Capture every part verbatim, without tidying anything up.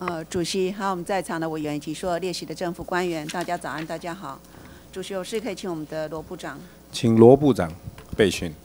呃，主席，还有我们在场的委员以及所有列席的政府官员，大家早安，大家好。主席，有事可以请我们的罗部长。 请罗部长备询。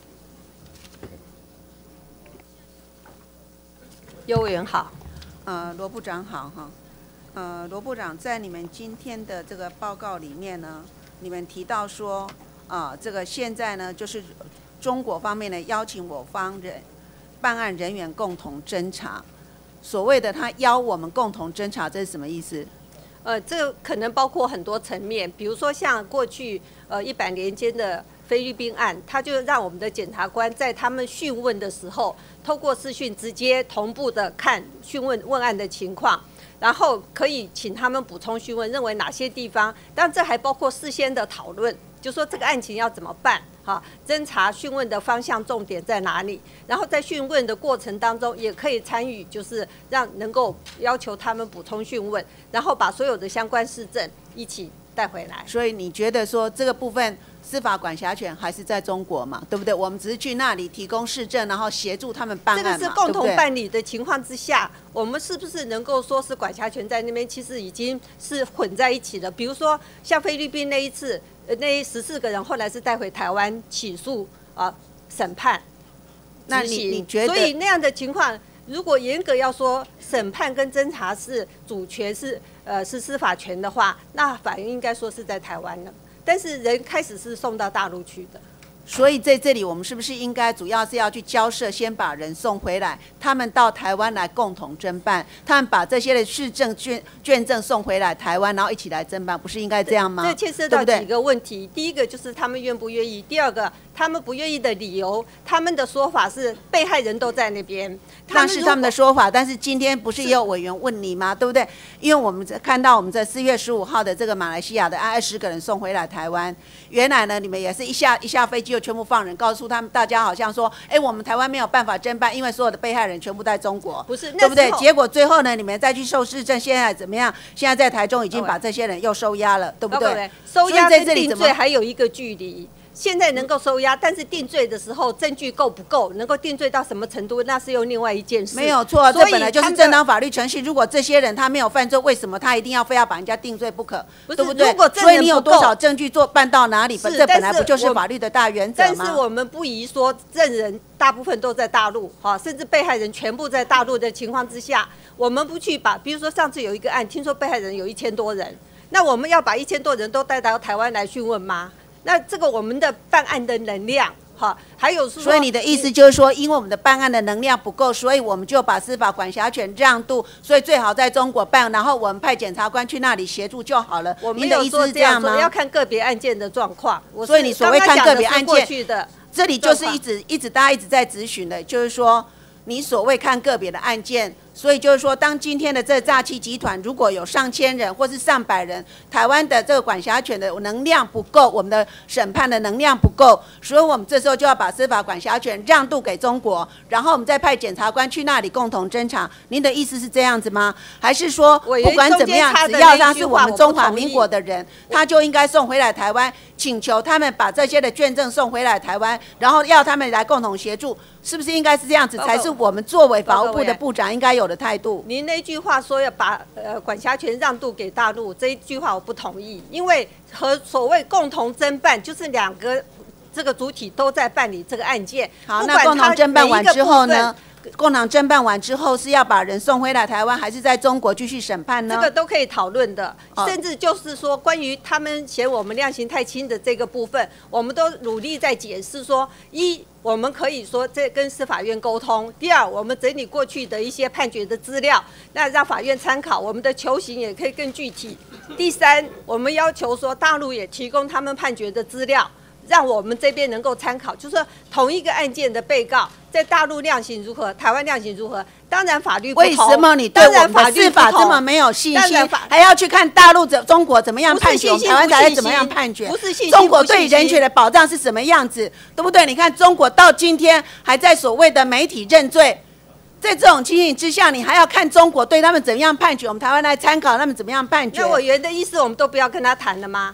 邱委员好。 呃，罗部长好哈。呃，罗部长，在你们今天的这个报告里面呢，你们提到说，啊、呃，这个现在呢，就是中国方面呢邀请我方人办案人员共同侦查。所谓的他邀我们共同侦查，这是什么意思？ 呃，这个可能包括很多层面，比如说像过去呃一百年间的菲律宾案，他就让我们的检察官在他们讯问的时候，透过视讯直接同步的看讯问问案的情况，然后可以请他们补充讯问，认为哪些地方，当然这还包括事先的讨论，就说这个案情要怎么办。好，侦查讯问的方向重点在哪里？然后在讯问的过程当中，也可以参与，就是让能够要求他们补充讯问，然后把所有的相关事证一起带回来。 所以你觉得说这个部分司法管辖权还是在中国嘛？对不对？我们只是去那里提供事证，然后协助他们办案嘛， 这个是共同办理的情况之下，我们是不是能够说是管辖权在那边？其实已经是混在一起了。比如说像菲律宾那一次。那十四个人后来是带回台湾起诉啊审判， 那你你觉得？ 所以那样的情况，如果严格要说审判跟侦查是主权是呃是司法权的话，那反应应该说是在台湾了。但是人开始是送到大陆去的。 所以在这里，我们是不是应该主要是要去交涉，先把人送回来，他们到台湾来共同侦办，他们把这些的市政卷卷证送回来台湾，然后一起来侦办，不是应该这样吗？ 这牵涉到几个问题，第一个就是他们愿不愿意，第二个他们不愿意的理由，他们的说法是被害人都在那边， 那是他们的说法。但是今天不是也有委员问你吗？对不对？因为我们看到我们在四月十五号的这个马来西亚的二十个人送回来台湾，原来呢，你们也是一下一下飞机就全部放人，告诉他们大家好像说，哎，我们台湾没有办法侦办，因为所有的被害人全部在中国， 不是， 对不对？结果最后呢，你们再去收市证，现在怎么样？现在在台中已经把这些人又收押了，对不对？ 收押跟定罪还有一个距离。现在能够收押，但是定罪的时候证据够不够，能够定罪到什么程度，那是又另外一件事。 没有错，这本来就是正当法律程序。如果这些人他没有犯罪，为什么他一定要非要把人家定罪不可？ 不是， 对不对？ 如果所以你有多少证据做办到哪里？这本来不就是法律的大原则吗？ 但是我们不宜说证人大部分都在大陆，哈，甚至被害人全部在大陆的情况之下，我们不去把，比如说上次有一个案，听说被害人有一千多人，那我们要把一千多人都带到台湾来讯问吗？那这个我们的办案的能量，哈，还有是， 所以你的意思就是说，因为我们的办案的能量不够，所以我们就把司法管辖权让渡，所以最好在中国办，然后我们派检察官去那里协助就好了。 我没有说这样吗？要看个别案件的状况。 所以你所谓看个别案件， 的这里就是一直一直大家一直在质询的，就是说你所谓看个别的案件。所以就是说，当今天的这诈欺集团如果有上千人或是上百人，台湾的这个管辖权的能量不够，我们的审判的能量不够，所以我们这时候就要把司法管辖权让渡给中国，然后我们再派检察官去那里共同侦查。您的意思是这样子吗？还是说不管怎么样，只要他是我们中华民国的人，他就应该送回来台湾，请求他们把这些的卷证送回来台湾，然后要他们来共同协助，是不是应该是这样子？才是我们作为法务部的部长应该有的态度。 您那句话说要把呃管辖权让渡给大陆，这一句话我不同意，因为和所谓共同侦办就是两个这个主体都在办理这个案件。 好，那共同侦办完之后呢？共同侦办完之后是要把人送回来台湾，还是在中国继续审判呢？ 这个都可以讨论的，甚至就是说关于他们嫌我们量刑太轻的这个部分，我们都努力在解释说：一，我们可以说这跟司法院沟通；第二，我们整理过去的一些判决的资料，那让法院参考，我们的求刑也可以更具体；第三，我们要求说大陆也提供他们判决的资料。让我们这边能够参考，就是说同一个案件的被告在大陆量刑如何，台湾量刑如何？当然法律不同。 为什么你对我们的司法这么没有信心，还要去看大陆怎中国怎么样判决，台湾才怎么样判决？ 不是信心， 中国对人权的保障是什么样子，对不对？你看中国到今天还在所谓的媒体认罪。在这种情形之下，你还要看中国对他们怎么样判决，我们台湾来参考他们怎么样判决。 那委员的意思，我们都不要跟他谈了吗？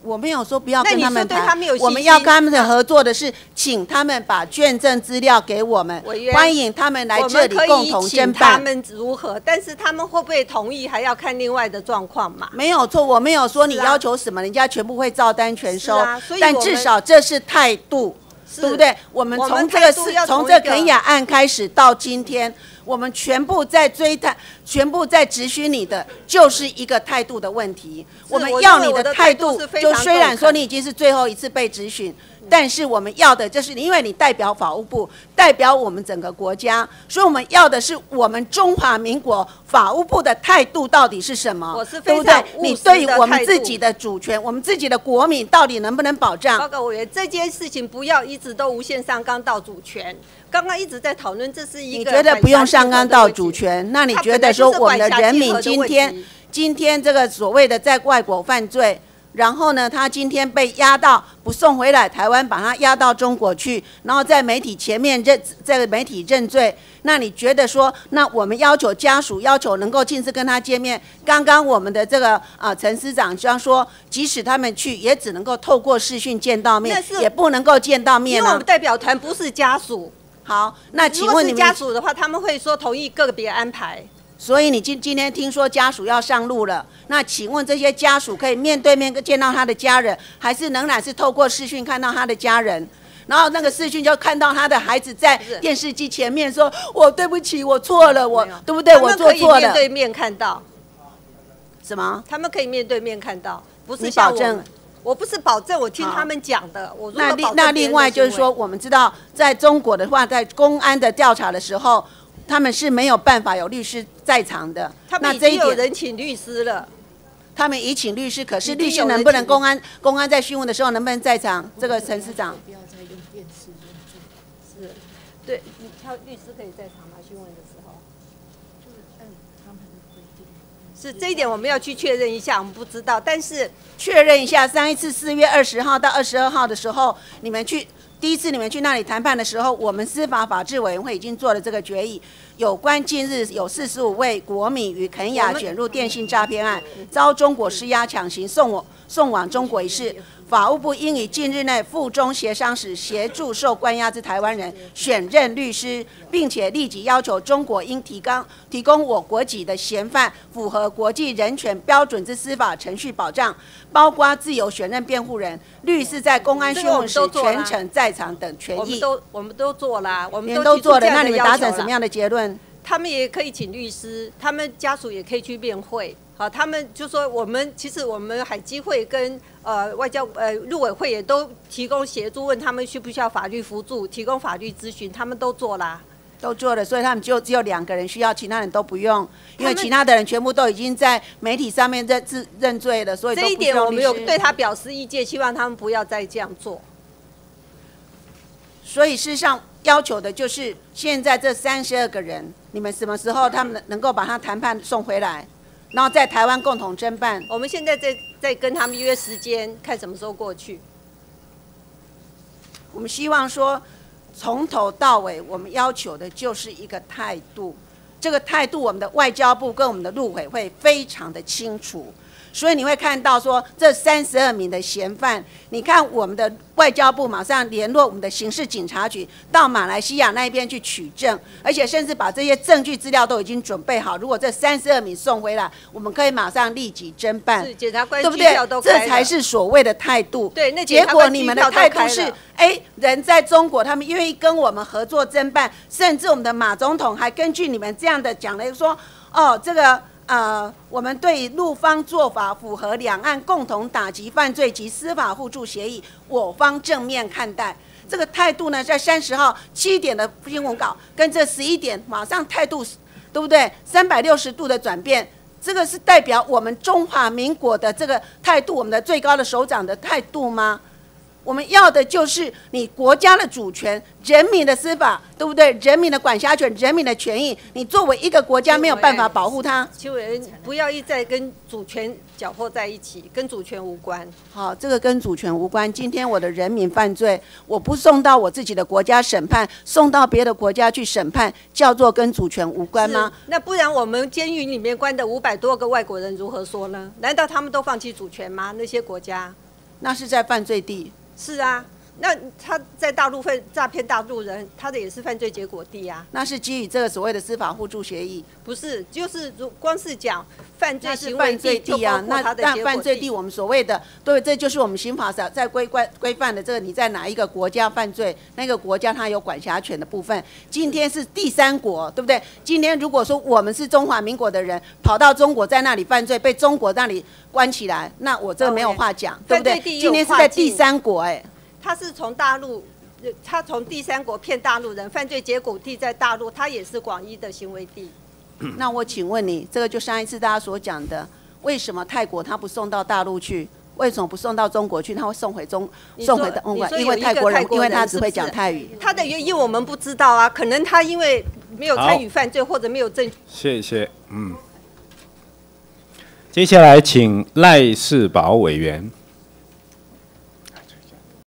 我没有说不要跟他们谈， 他们我们要跟他们的合作的是，请他们把卷证资料给我们，欢迎他们来这里共同侦办。 他们如何？但是他们会不会同意，还要看另外的状况嘛。 没有错，我没有说你要求什么，人家全部会照单全收。 啊、 但至少这是态度，对不对？我们从这个事，从这肯雅案开始到今天。我们全部在追探，全部在质询你的，就是一个态度的问题。我们要你的态度，就虽然说你已经是最后一次被质询，但是我们要的就是因为你代表法务部，代表我们整个国家，所以我们要的是我们中华民国法务部的态度到底是什么？ 我是非常务实的态度。 你对于我们自己的主权，我们自己的国民到底能不能保障？ 报告委员，这件事情不要一直都无限上纲到主权。刚刚一直在讨论，这是一个你觉得不用上纲到主权？那你觉得说我们的人民今天今天这个所谓的在外国犯罪，然后呢，他今天被押到不送回来台湾，把他押到中国去，然后在媒体前面认在媒体认罪。那你觉得说，那我们要求家属要求能够亲自跟他见面？刚刚我们的这个啊陈司长虽然说，即使他们去，也只能够透过视讯见到面，也不能够见到面、啊、 因为我们代表团不是家属。 好，那请问你们家属的话，他们会说同意个别安排。 所以你今今天听说家属要上路了，那请问这些家属可以面对面见到他的家人，还是仍然是透过视讯看到他的家人？然后那个视讯就看到他的孩子在电视机前面说：“我对不起，我错了，我对不对？我做错了。” 面对面看到什么？ 他们可以面对面看到，不是像我们。我不是保证，我听他们讲的。我如果保证那那另外就是说，我们知道在中国的话，在公安的调查的时候，他们是没有办法有律师在场的。 他们已经有人请律师了。 他们已请律师，可是律师能不能公安公安在讯问的时候能不能在场？这个陈司长。不要再用电视是，对，你他律师可以在场吗？讯问的时候。是这一点我们要去确认一下，我们不知道，但是确认一下，上一次四月二十号到二十二号的时候，你们去第一次你们去那里谈判的时候，我们司法法制委员会已经做了这个决议，有关近日有四十五位国民与肯雅卷入电信诈骗案，遭中国施压强行送我送往中国一事。法务部应于近日内附中协商时，协助受关押之台湾人选任律师，并且立即要求中国应提供提供我国籍的嫌犯符合国际人权标准之司法程序保障，包括自由选任辩护人、律师在公安讯问时全程在场等权益。 我们都我们都做啦，我们都做了。那你们达成什么样的结论？ 他们也可以请律师，他们家属也可以去辩会。好，他们就说我们其实我们海基会跟呃外交呃陆委会也都提供协助，问他们需不需要法律辅助，提供法律咨询，他们都做啦， 都做了，所以他们就只有两个人需要，其他人都不用，因为其他的人全部都已经在媒体上面认自认罪了，所以都不需要律师。 这一点我们有对他表示意见，希望他们不要再这样做。 所以事实上要求的就是现在这三十二个人，你们什么时候他们能够把他谈判送回来？然后在台湾共同侦办。 我们现在在在跟他们约时间，看什么时候过去。 我们希望说，从头到尾，我们要求的就是一个态度。这个态度，我们的外交部跟我们的陆委会非常的清楚。所以你会看到说，这三十二名的嫌犯，你看我们的外交部马上联络我们的刑事警察局到马来西亚那边去取证，而且甚至把这些证据资料都已经准备好。如果这三十二名送回来，我们可以马上立即侦办， 是检察官对不对？这才是所谓的态度。 对，那结果你们的态度是，哎，人在中国，他们愿意跟我们合作侦办，甚至我们的马总统还根据你们这样的讲了说，哦，这个。呃，我们对陆方做法符合两岸共同打击犯罪及司法互助协议，我方正面看待。这个态度呢，在三十号七点的新闻稿跟这十一点马上态度，对不对？三百六十度的转变，这个是代表我们中华民国的这个态度，我们的最高的首长的态度吗？我们要的就是你国家的主权、人民的司法，对不对？人民的管辖权、人民的权益，你作为一个国家没有办法保护它。 邱委员，不要一再跟主权搅和在一起，跟主权无关。 好，这个跟主权无关。今天我的人民犯罪，我不送到我自己的国家审判，送到别的国家去审判，叫做跟主权无关吗？ 那不然我们监狱里面关的五百多个外国人如何说呢？难道他们都放弃主权吗？那些国家？ 那是在犯罪地。 是啊。那他在大陆犯诈骗大陆人，他的也是犯罪结果地啊。 那是基于这个所谓的司法互助协议。 不是，就是如光是讲犯罪行为犯罪地地啊，那那犯罪地我们所谓的，对，这就是我们刑法上在规规规范的这个，你在哪一个国家犯罪，那个国家它有管辖权的部分。今天是第三国，对不对？今天如果说我们是中华民国的人，跑到中国在那里犯罪，被中国那里关起来，那我这没有话讲， okay, 对不对？今天是在第三国、欸，哎。 他是从大陆，他从第三国骗大陆人，犯罪结果地在大陆，他也是广义的行为地。 那我请问你，这个就上一次大家所讲的，为什么泰国他不送到大陆去？为什么不送到中国去？他会送回中，送回中国，因为泰国人，因为他只会讲泰语。 他的原因我们不知道啊，可能他因为没有参与犯罪或者没有证据。 谢谢，嗯。接下来请赖世宝委员。